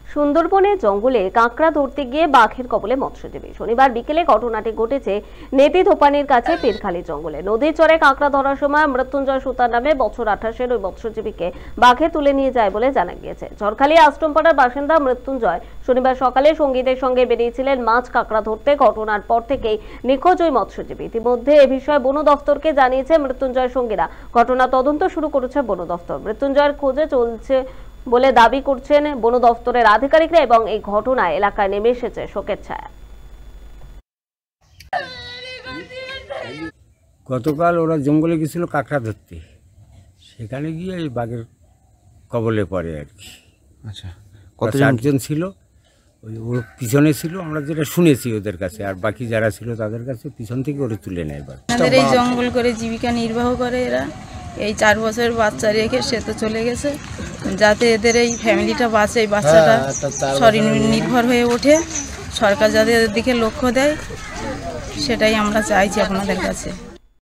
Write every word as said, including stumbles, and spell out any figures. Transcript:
সুন্দরবনে জঙ্গলে কাঁকড়া ধরতে গিয়ে বাঘের কবলে মৎস্যজীবী। শনিবার বিকেলে ঘটনাটি ঘটেছে নেতি ধোপানির কাছে পীরখালী জঙ্গলে। নদীর চরে কাঁকড়া ধরার সময় মৃত্যুঞ্জয় সুতার নামে বছর আঠাশের ওই মৎস্যজীবীকে বাঘে তুলে নিয়ে যায় বলে জানা গিয়েছে। ঝড়খালী আশ্রমপাড়ার বাসিন্দা মৃত্যুঞ্জয় শনিবার সকালে সঙ্গীদের সঙ্গে বেরিয়েছিলেন মাছ কাঁকড়া ধরতে। ঘটনার পর থেকেই নিখোঁজ ওই মৎস্যজীবী। ইতিমধ্যে এ বিষয়ে বন দফতরকে জানিয়েছে মৃত্যুঞ্জয় সঙ্গীরা। ঘটনা তদন্ত শুরু করেছে বন দফতর। মৃত্যুঞ্জয়ের খোঁজে চলছে বলে দাবি করছেন বন দফতরের আধিকারিকরা এবং এই ঘটনায় এলাকায় নেমে এসেছে শোকের ছায়া। গতকাল ওরা জঙ্গলে গেছিল কাঁকড়া ধরতে, সেখানে গিয়ে এই বাঘের কবলে পড়ে আর কি। আচ্ছা, কত চারজন ছিল, ওই ওর পিছনে ছিল, আমরা যেটা শুনেছি ওদের কাছে, আর বাকি যারা ছিল তাদের কাছে পিছন থেকে ওরা তুলে নেয়। বাঘ আমাদের এই জঙ্গল করে জীবিকা নির্বাহ করে এরা। এই চার বছর বাচ্চা রেখে সে তো চলে গেছে, যাতে এদের এই ফ্যামিলিটা বাঁচে, এই বাচ্চাটা স্বনির্ভর হয়ে ওঠে, সরকার যাতে এদের দিকে লক্ষ্য দেয়, সেটাই আমরা চাইছি আপনাদের কাছে।